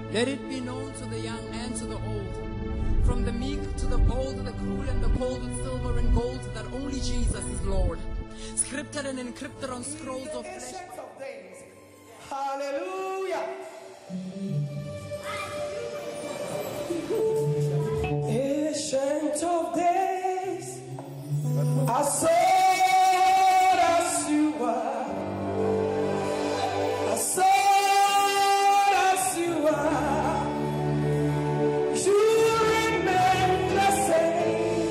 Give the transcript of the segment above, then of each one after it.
Let it be known to the young and to the old, from the meek to the bold, the cruel and the cold, with silver and gold, that only Jesus is Lord. Scripted and encrypted on scrolls of flesh. Hallelujah. Ancient of days, I saw as you are. I saw as you are. You remain the same.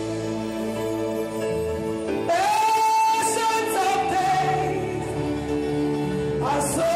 Ancient of days, I saw.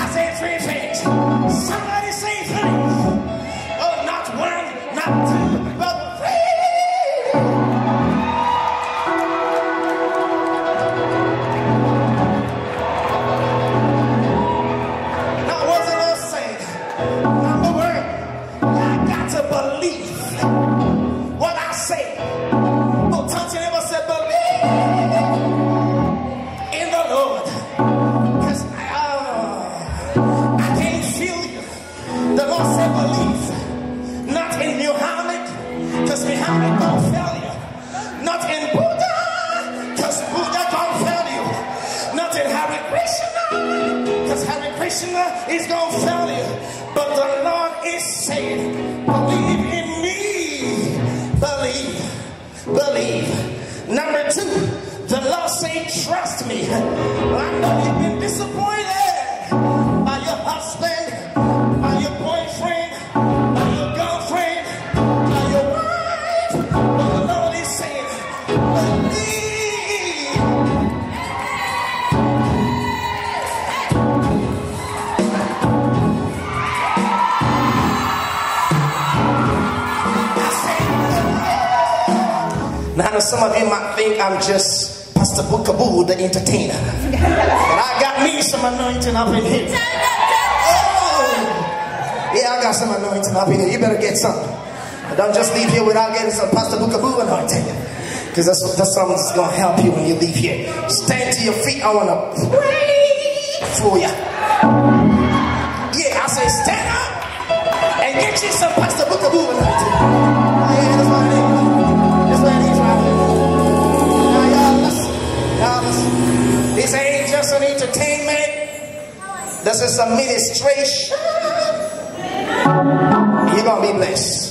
Somebody say three. Oh, not one, not two. because Muhammad don't fail you. Not in Buddha, because Buddha don't fail you. Not in Hare Krishna, because Hare Krishna is going to fail you. But the Lord is saying, believe in me. Believe. Believe. Number 2, the Lord say, trust me. I know you've been disappointed by your husband, by your boyfriend, by your girlfriend, by your wife. But the Lord is saying, believe. Now some of you might think I'm just Pastor Bookaboo, the entertainer. But I got me some anointing up in here. Oh, yeah, I got some anointing up in here. You better get some. But don't just leave here without getting some Pastor Bookaboo anointing. Because that's something that's going to help you when you leave here. Stand to your feet. I want to pray for you. Yeah, I say stand up and get you some Pastor Bookaboo anointing. Oh, yeah, that's what it is. That's what it is right here. Now y'all listen. Y'all listen. This ain't just an entertainment. This is a ministration. You're going to be blessed.